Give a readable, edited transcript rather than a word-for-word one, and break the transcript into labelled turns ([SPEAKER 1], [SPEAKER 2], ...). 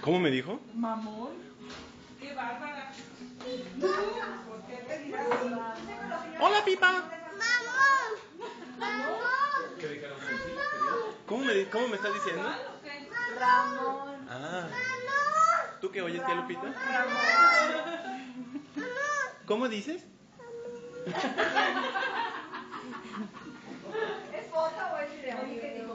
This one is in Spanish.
[SPEAKER 1] ¿Cómo me dijo?
[SPEAKER 2] Mamón. Qué bárbara. ¿Por qué te dirás mamón?
[SPEAKER 1] Hola, Pipa.
[SPEAKER 3] Mamón.
[SPEAKER 1] ¿Qué dijeron? ¿Cómo me estás diciendo?
[SPEAKER 3] Ramón.
[SPEAKER 1] Ah. ¿Tú qué oyes, tía Lupita?
[SPEAKER 3] Ramón.
[SPEAKER 1] ¿Cómo dices?
[SPEAKER 3] ¿Es foto o es video?